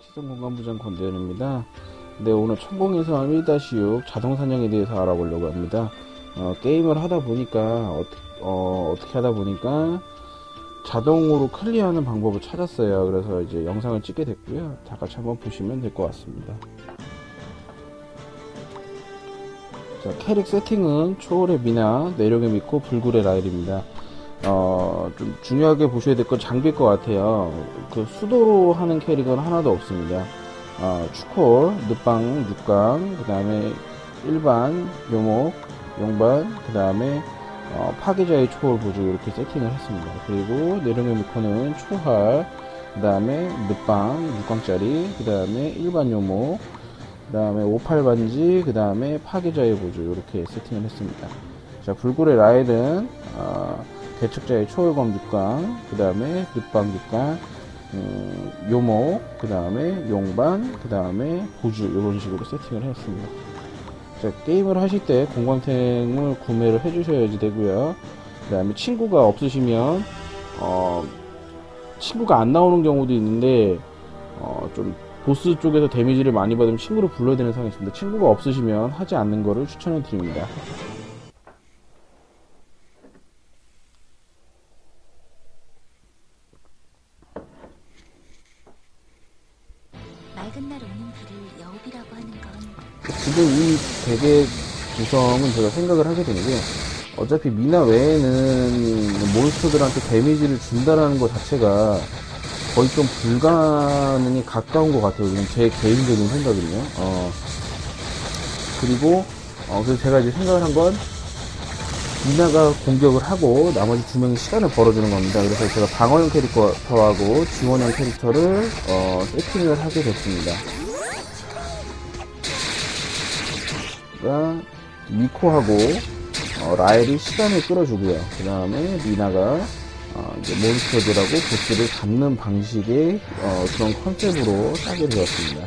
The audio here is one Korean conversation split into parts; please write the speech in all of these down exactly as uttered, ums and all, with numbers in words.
시선공간부장 권대현입니다. 네, 오늘 천공에서 일 육 자동 사냥에 대해서 알아보려고 합니다. 어, 게임을 하다 보니까 어떻게, 어, 어떻게 하다 보니까 자동으로 클리어하는 방법을 찾았어요. 그래서 이제 영상을 찍게 됐고요. 다 같이 한번 보시면 될 것 같습니다. 자, 캐릭 세팅은 초월의 미나, 내력의 미코, 불굴의 라일입니다. 어, 좀 중요하게 보셔야 될 건 장비일 것 같아요. 그 수도로 하는 캐릭은 하나도 없습니다. 어, 추콜, 늪방, 육강, 그 다음에 일반, 요목, 용반, 그 다음에 어, 파괴자의 초월 보조 이렇게 세팅을 했습니다. 그리고 내령의 미코는 초할, 그 다음에 늪방, 육강짜리, 그 다음에 일반 요목, 그 다음에 오팔 반지, 그 다음에 파괴자의 보조 이렇게 세팅을 했습니다. 자, 불굴의 라일은 어, 대측자의 초월검 육강, 그 다음에 늪방 육강, 음, 요목, 그 다음에 용반, 그 다음에 보주 이런 식으로 세팅을 했습니다. 자, 게임을 하실 때 공광템을 구매를 해주셔야지 되고요. 그 다음에 친구가 없으시면 어, 친구가 안 나오는 경우도 있는데 어, 좀 보스 쪽에서 데미지를 많이 받으면 친구를 불러야 되는 상황이 있습니다. 친구가 없으시면 하지 않는 거를 추천해 드립니다. 맑은 날 오는 비를 여우비라고 하는 건 지금 이 덱의 구성은 제가 생각을 하게 된 게, 어차피 미나 외에는 몬스터들한테 데미지를 준다라는 것 자체가 거의 좀 불가능에 가까운 것 같아요. 그냥 제 개인적인 생각은요. 어, 그리고 어, 그래서 제가 이제 생각을 한 건 미나가 공격을 하고 나머지 두 명이 시간을 벌어주는 겁니다. 그래서 제가 방어형 캐릭터하고 지원형 캐릭터를 어, 세팅을 하게 됐습니다. 그러니까 미코하고 어, 라엘이 시간을 끌어주고요. 그 다음에 미나가 어, 이제 몬스터들하고 보스를 잡는 방식의 어, 그런 컨셉으로 짜게 되었습니다.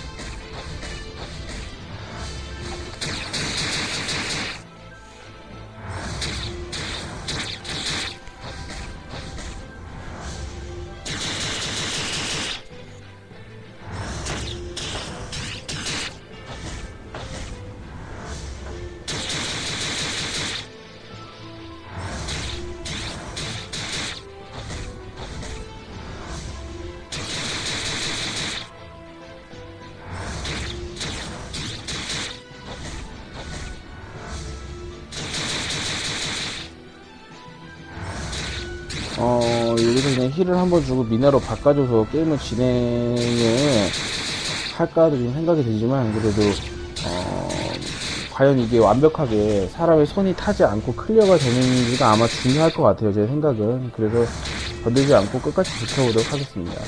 어, 여기서 그냥 힐을 한번 주고 미나로 바꿔줘서 게임을 진행을 할까도 좀 생각이 들지만, 그래도, 어, 과연 이게 완벽하게 사람의 손이 타지 않고 클리어가 되는지가 아마 중요할 것 같아요, 제 생각은. 그래서 건들지 않고 끝까지 지켜보도록 하겠습니다.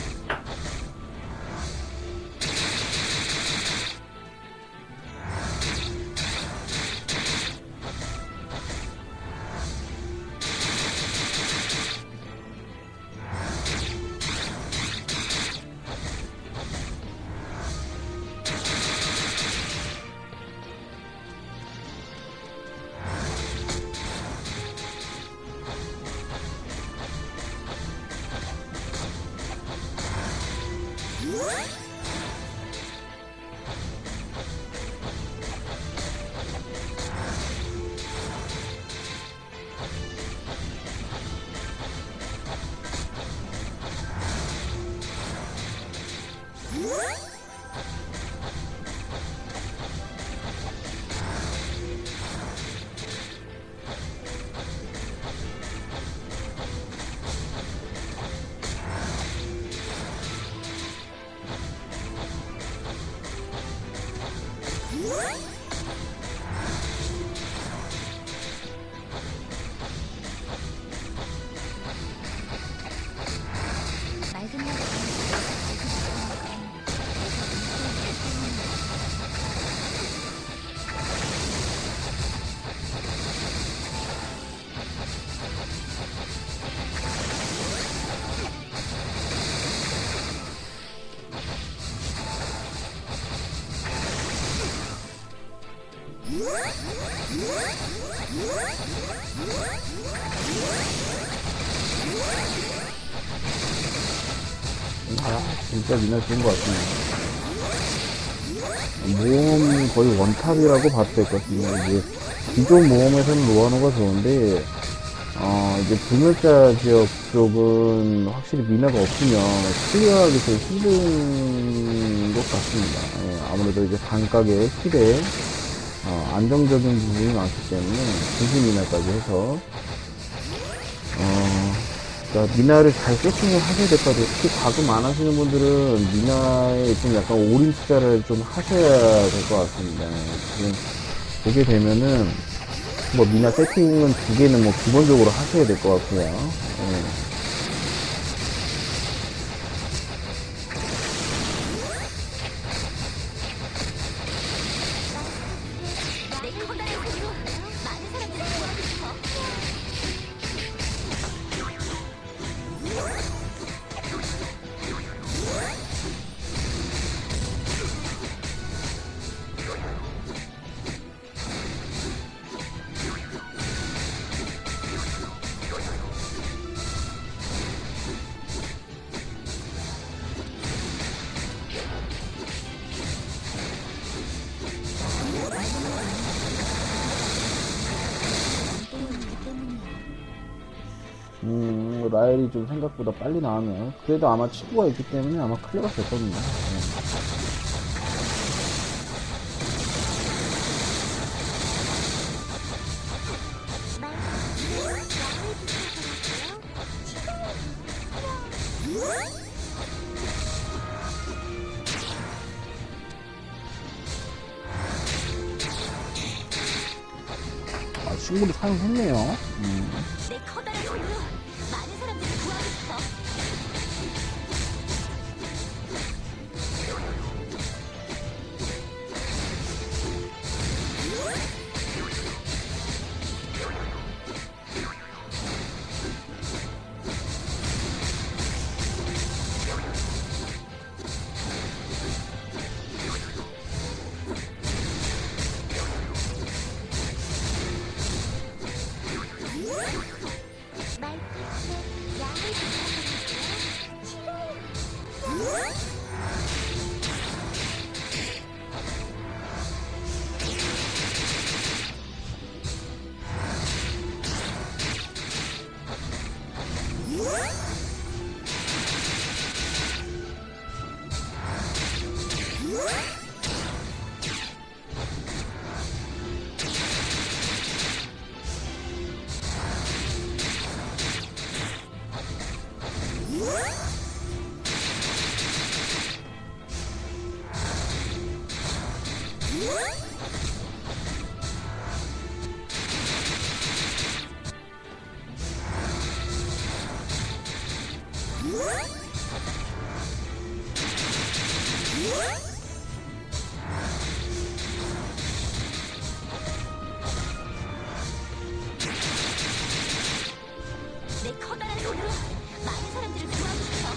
맑은 날 아, 진짜 미나 좋은 것 같습니다. 모험 거의 원탑이라고 봐도 될 것 같습니다. 이제 기존 모험에서는 로아노가 좋은데 어 이제 불멸자 지역 쪽은 확실히 미나가 없으면 클리어하기 좀 힘든 것 같습니다. 예, 아무래도 이제 단가계 킬에 어, 안정적인 부분이 많기 때문에 굳이 미나까지 해서 어, 그러니까 미나를 잘 세팅을 하셔야 될 것 같아요. 특히 과금 안 하시는 분들은 미나에 좀 약간 올인 투자를 좀 하셔야 될 것 같습니다. 지금 보게 되면은 뭐 미나 세팅은 두 개는 뭐 기본적으로 하셔야 될 것 같고요. 예. 내 커다란 손으로 많은 사람들을 구하고 싶어. 음, 라엘이 좀 생각보다 빨리 나오네요. 그래도 아마 친구가 있기 때문에 아마 클리어가 될 겁니다. 네. 아, 친구를 사용했네요. 음. 내 커다란 손으로 많은 사람들을 구하고 싶어. 말끝에 양을 부탁드릴게요. 싫어요. 내 커다란 손으로 많은 사람들을 구하고 싶어.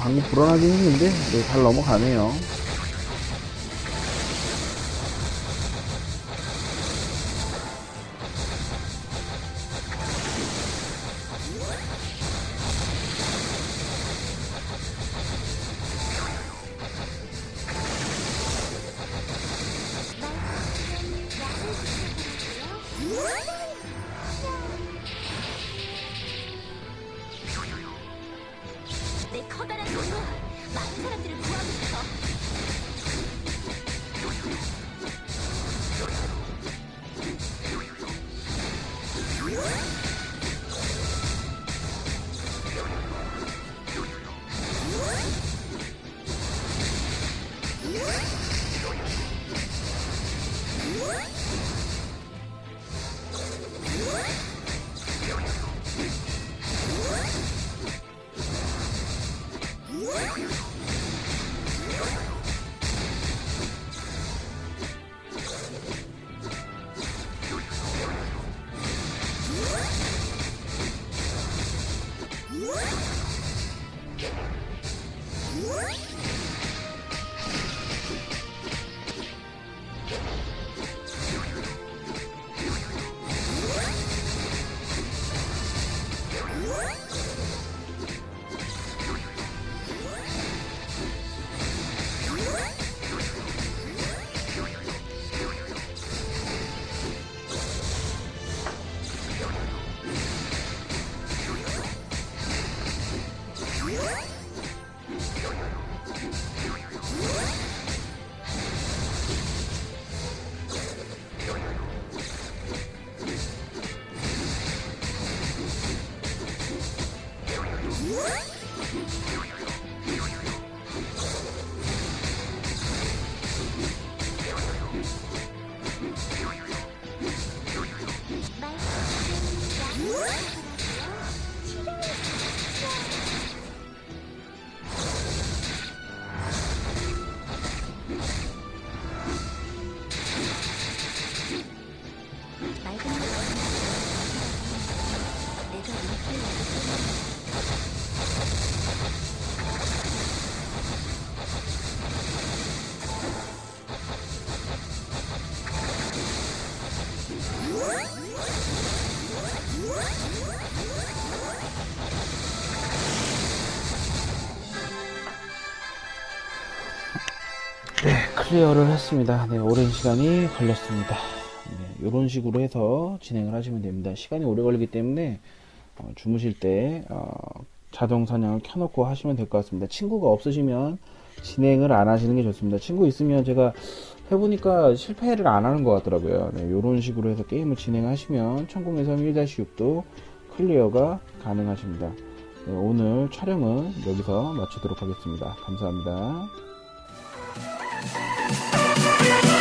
방금 불안하긴 했는데 네, 잘 넘어가네요. 내 커다란 손으로 많은 사람들을 구하고 싶어. 네, 클리어를 했습니다. 네, 오랜 시간이 걸렸습니다. 네, 이런 식으로 해서 진행을 하시면 됩니다. 시간이 오래 걸리기 때문에 어, 주무실 때 어, 자동 사냥을 켜놓고 하시면 될 것 같습니다. 친구가 없으시면 진행을 안 하시는 게 좋습니다. 친구 있으면 제가 해보니까 실패를 안 하는 것 같더라고요. 네, 이런 식으로 해서 게임을 진행하시면 천공에서 일 육도 클리어가 가능하십니다. 네, 오늘 촬영은 여기서 마치도록 하겠습니다. 감사합니다.